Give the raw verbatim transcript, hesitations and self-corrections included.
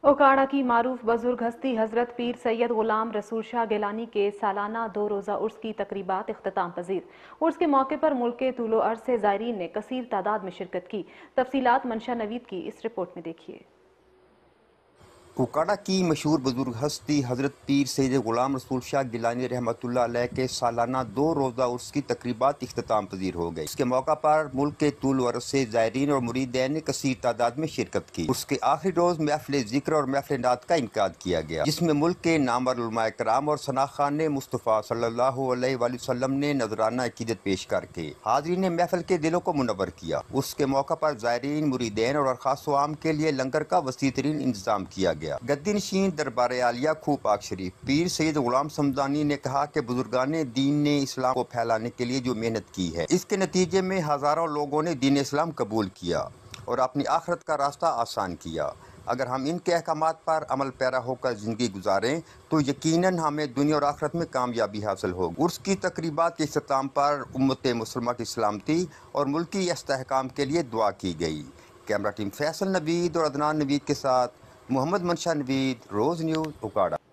اوکاڑا کی معروف بزرگ ہستی حضرت پیر سید غلام رسول شاہ گیلانی کے سالانہ دو روزہ عرس کی تقریبات اختتام پذیر۔ عرس کے موقع پر ملک کے طول و عرض سے زائرین نے کثیر تعداد میں شرکت کی۔ تفصیلات منشا نوید کی اس رپورٹ میں دیکھیے۔ اوکاڑا کی مشہور بزرگ ہستی حضرت پیر سید غلام رسول شاہ گیلانی رحمۃ اللہ علیہ کے سالانہ دو روزہ عرس کی تقریبات اختتام پذیر ہو گئی۔ اس کے موقع پر ملک کے طول و عرض سے زائرین اور مریدین نے کثیر تعداد میں شرکت کی۔ اس کے آخری روز محفل ذکر اور محفل نعت کا انعقاد کیا گیا، جس میں ملک کے نامور علماء کرام اور ثناخوان مصطفیٰ صلی اللہ علیہ وآلہ وسلم نے نذرانہ عقیدت پیش کر کے حاضرین نے محفل کے دلوں کو منور کیا۔ اس کے موقع پر زائرین، مریدین اور خاص و عام کے لیے لنگر کا وسیع ترین انتظام کیا گیا۔ گدی نشین دربار عالیہ کھو پاک شریف پیر سید غلام سمدانی نے کہا کہ بزرگان دین نے اسلام کو پھیلانے کے لیے جو محنت کی ہے، اس کے نتیجے میں ہزاروں لوگوں نے دین اسلام قبول کیا اور اپنی آخرت کا راستہ آسان کیا۔ اگر ہم ان کے احکامات پر عمل پیرا ہو کر زندگی گزاریں تو یقیناً ہمیں دنیا اور آخرت میں کامیابی حاصل ہوگی۔ عرس کی تقریبات کے اختتام پر امت مسلمہ کی سلامتی اور ملکی استحکام کے لیے دعا کی گئی۔ کیمرہ ٹیم فیصل نوید اور عدنان نوید کے ساتھ محمد منشا نوید، روز نیوز، اوکاڑا۔